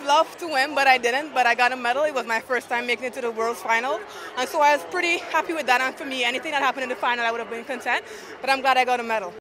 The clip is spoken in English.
loved to win, but I didn't. But I got a medal. It was my first time making it to the World's final. And so I was pretty happy with that. And for me, anything that happened in the final, I would have been content. But I'm glad I got a medal.